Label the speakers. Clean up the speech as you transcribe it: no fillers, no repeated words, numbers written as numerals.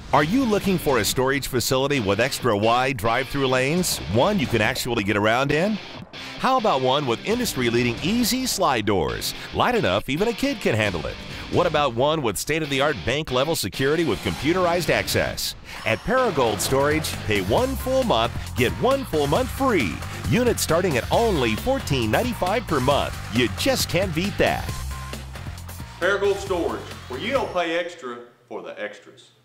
Speaker 1: Are you looking for a storage facility with extra wide drive-through lanes? One you can actually get around in? How about one with industry-leading easy slide doors? Light enough even a kid can handle it. What about one with state-of-the-art bank-level security with computerized access? At Paragould Storage, pay one full month, get one full month free. Units starting at only $14.95 per month. You just can't beat that.
Speaker 2: Paragould Storage, where you don't pay extra for the extras.